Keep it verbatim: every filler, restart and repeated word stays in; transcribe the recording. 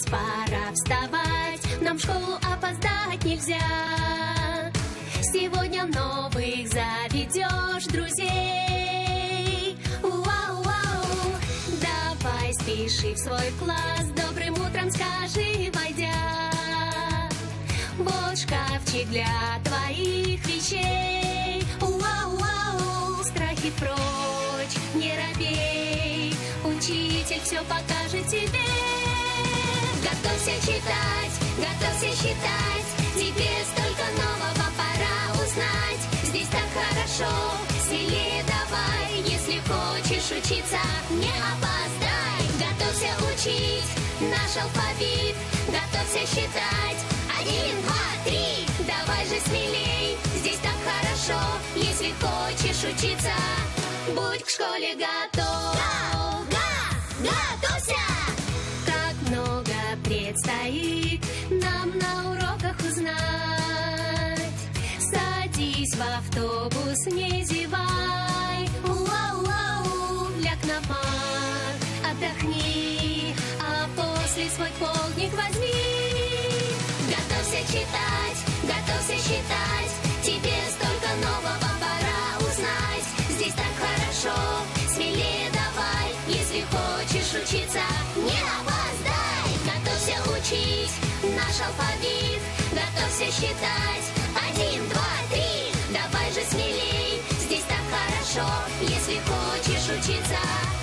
пора вставать, нам в школу опоздать нельзя. Сегодня новых заведешь друзей. Уау-уау, давай спеши в свой класс, добрым утром скажи, войдя. Вот шкафчик для твоих вещей. Уау-уау, страхи прочь, не робей, учитель все покажет тебе. Готовься читать, готовься считать, тебе столько нового пора узнать. Здесь так хорошо, смелее давай, если хочешь учиться, не опоздай. Готовься учить наш алфавит, готовься считать. Один, два, три, давай же смелей, здесь так хорошо, если хочешь учиться, будь к школе готов. Готовься! Как много предстоит нам на уроках узнать. Садись в автобус, не зевай. Уау-уау, ляг на пар, отдохни, а после свой полдник возьми. Готовься читать, готовься считать, тебе столько нового пора узнать. Здесь так хорошо, смелее давай, если хочешь учиться, не опоздай. Готовься учить наш алфавит, готовься считать. Один, два, три, давай же смелей, здесь так хорошо, если хочешь учиться.